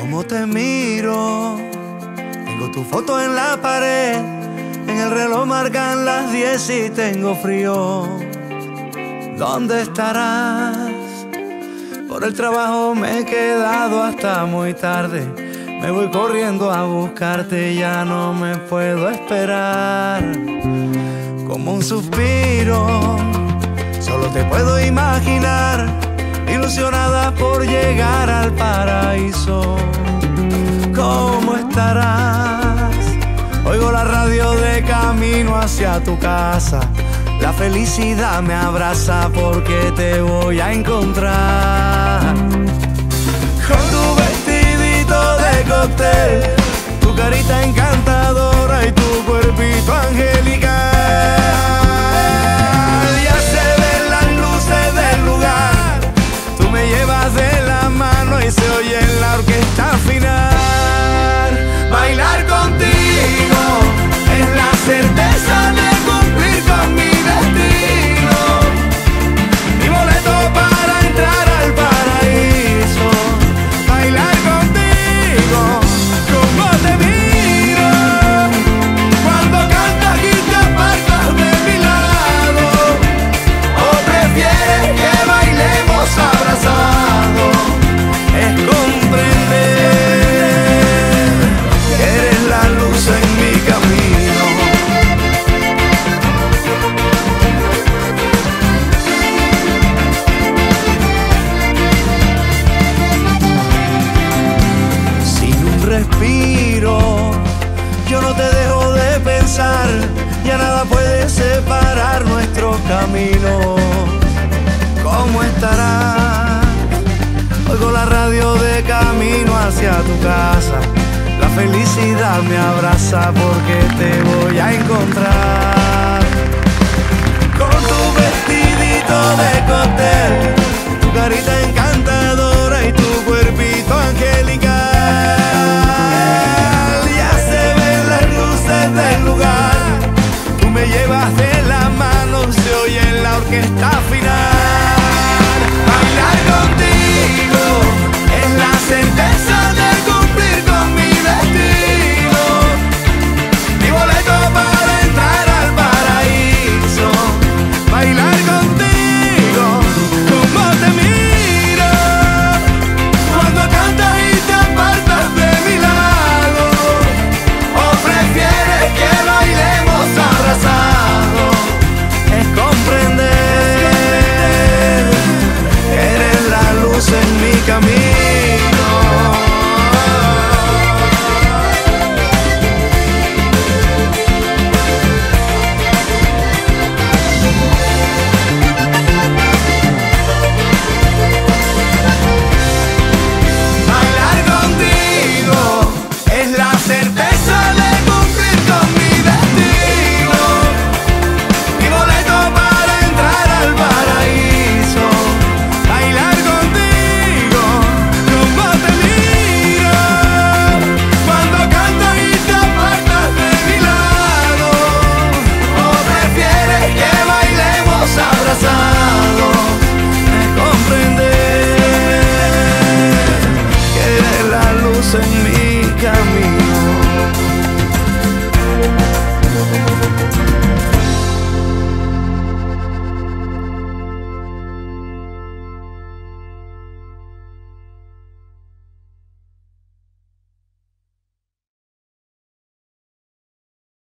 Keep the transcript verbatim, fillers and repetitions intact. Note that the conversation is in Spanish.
Cómo te miro, tengo tu foto en la pared, en el reloj marcan las diez y tengo frío. ¿Dónde estarás? Por el trabajo me he quedado hasta muy tarde. Me voy corriendo a buscarte, ya no me puedo esperar. Como un suspiro, solo te puedo imaginar, ilusionada por llegar al paraíso. ¿Cómo estarás? Oigo la radio de camino hacia tu casa. La felicidad me abraza porque te voy a encontrar. Con tu vestidito de cóctel, tu carita encantadora y tu cuerpito angelical. Ya se ven las luces del lugar, tú me llevas de la mano y se oye en la orquesta final. Bailar contigo es la certeza de cumplir con mi destino, mi boleto para entrar al paraíso. Bailar contigo, como te miro, cuando cantas y te apartas de mi lado. ¿O prefieres que bailemos abrazados? Es comprender que eres la luz en mi camino. Sin un respiro, yo no te dejo de pensar. Ya nada puede separar nuestro camino. ¿Cómo estarás? Oigo la radio de camino hacia tu casa. La felicidad me abraza porque te voy a encontrar. Con tu vestidito de cóctel, tu carita encantadora y tu cuerpito angelical. Ya se ven las luces del lugar, tú me llevas de la mano, se oye en la orquesta final. Bailar contigo es la sentencia de cumplir con mi destino, mi boleto para entrar al paraíso. Bailar contigo, como te miro, cuando cantas y te apartas de mi lado. ¿O prefieres que bailemos abrazados? Es comprender que eres la luz en mi camino.